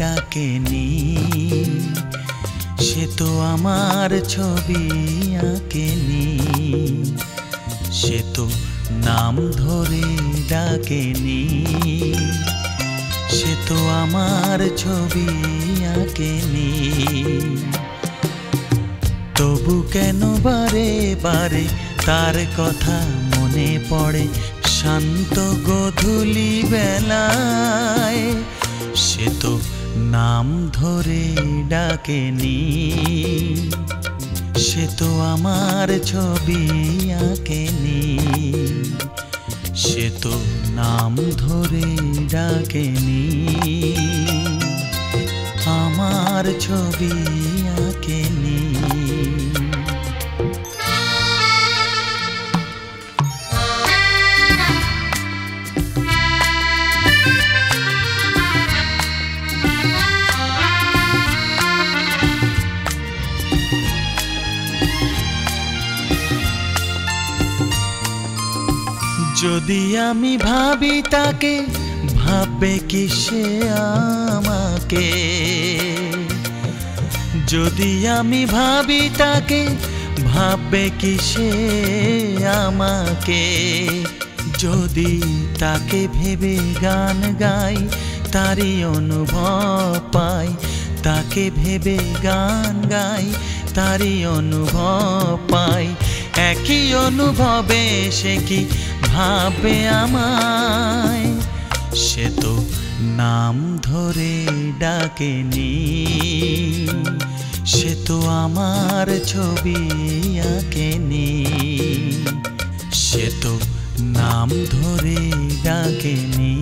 ডাকেনি, সে তো আমার ছবি আঁকেনি। সে তো নাম ধরে ডাকেনি, সে তো আমার ছবি আঁকেনি। তবু কেন বারে বারে তার কথা মনে পড়ে শান্ত গোধূলি বেলায়। সে তো নাম ধরে ডাকেনি, সে তো আমার ছবি আঁকেনি। সে তো নাম ধরে ডাকেনি, আমার ছবি আঁকেনি। যদি আমি ভাবি তাকে, ভাববে কি সে আমাকে? যদি আমি ভাবি তাকে, ভাববে কি সে আমাকে? যদি তাকে ভেবে গান গাই, তারই অনুভব পাই। তাকে ভেবে গান গাই, তারই অনুভব পাই। একই অনুভবে সে কি ভাবে আমায়? সে তো নাম ধরে ডাকেনি, সে তো আমার ছবি আঁকেনি। সে তো নাম ধরে ডাকেনি,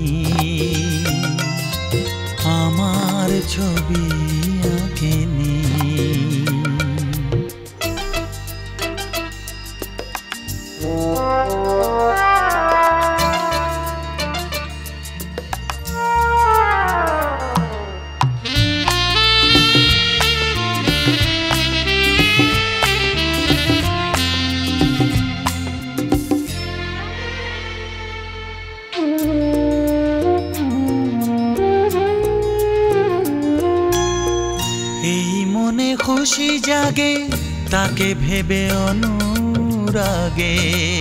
আমার ছবি আঁকেনি। এই মনে খুশি জাগে তাকে ভেবে অনুরাগে।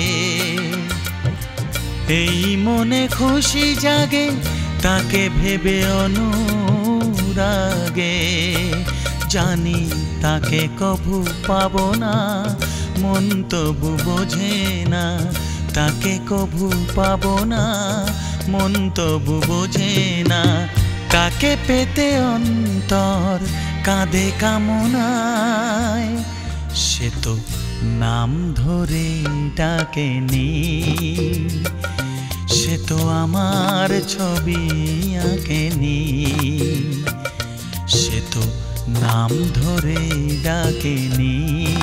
এই মনে খুশি জাগে তাকে ভেবে অনুরাগে। জানি তাকে কভু পাবো না, মন তবু বোঝে না। তাকে কভু পাবো না, মন তবু বোঝে না। তাকে পেতে অন্তর কাঁদে কামনায়। সে তো নাম ধরে ডাকেনি, সে তো আমার ছবি আঁকেনি। সে তো নাম ধরে ডাকেনি,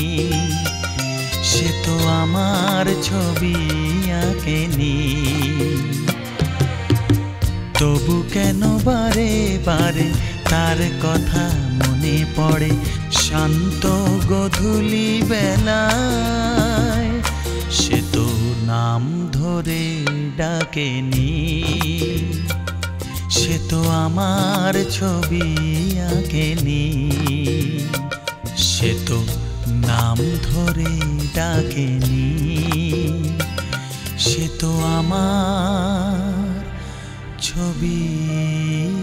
সে তো আমার ছবি আঁকেনি। তবু কেন বারে বারে তার কথা মনে পড়ে শান্ত গোধূলি বেলায়? সে তো নাম ধরে ডাকেনি, সে তো আমার ছবি আঁকেনি। সে তো নাম ধরে ডাকেনি, সে তো আমার ছবি